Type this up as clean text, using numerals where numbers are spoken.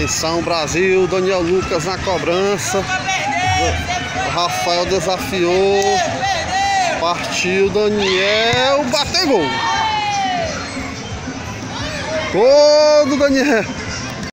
Atenção, Brasil, Daniel Lucas na cobrança. O Rafael desafiou. Partiu Daniel, bateu gol. Gol do Daniel.